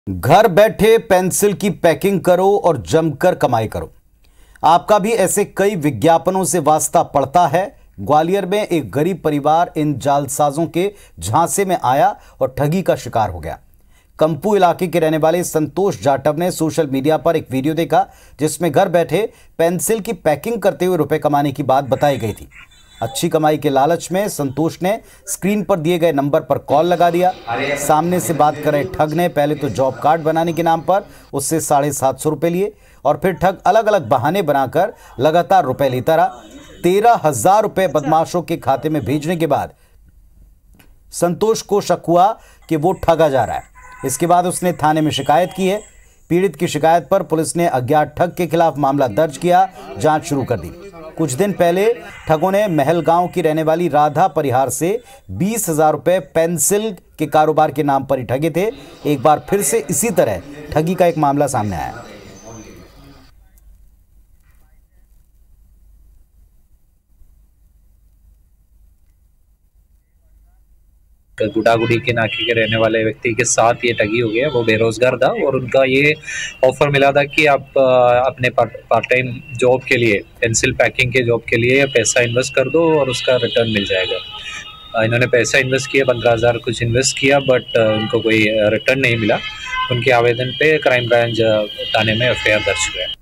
घर बैठे पेंसिल की पैकिंग करो और जमकर कमाई करो। आपका भी ऐसे कई विज्ञापनों से वास्ता पड़ता है। ग्वालियर में एक गरीब परिवार इन जालसाजों के झांसे में आया और ठगी का शिकार हो गया। कंपू इलाके के रहने वाले संतोष जाटव ने सोशल मीडिया पर एक वीडियो देखा जिसमें घर बैठे पेंसिल की पैकिंग करते हुए रुपए कमाने की बात बताई गई थी। अच्छी कमाई के लालच में संतोष ने स्क्रीन पर दिए गए नंबर पर कॉल लगा दिया। सामने से बात कर रहे ठग ने पहले तो जॉब कार्ड बनाने के नाम पर उससे 750 रुपए लिए और फिर ठग अलग अलग बहाने बनाकर लगातार रुपए लेता रहा। 13,000 रुपए बदमाशों के खाते में भेजने के बाद संतोष को शक हुआ कि वो ठगा जा रहा है। इसके बाद उसने थाने में शिकायत की है। पीड़ित की शिकायत पर पुलिस ने अज्ञात ठग के खिलाफ मामला दर्ज किया, जांच शुरू कर दी। कुछ दिन पहले ठगों ने महल गांव की रहने वाली राधा परिहार से 20,000 रुपए पेंसिल के कारोबार के नाम पर ही ठगे थे। एक बार फिर से इसी तरह ठगी का एक मामला सामने आया। गुडागुडी के नाके के रहने वाले व्यक्ति के साथ ये ठगी हो गया। वो बेरोजगार था और उनका ये ऑफर मिला था कि आप अपने पार्ट टाइम जॉब के लिए, पेंसिल पैकिंग के जॉब के लिए पैसा इन्वेस्ट कर दो और उसका रिटर्न मिल जाएगा। इन्होंने पैसा इन्वेस्ट किया, 15,000 कुछ इन्वेस्ट किया, बट उनको कोई रिटर्न नहीं मिला। उनके आवेदन पे क्राइम ब्रांच थाने में FIR दर्ज हुआ है।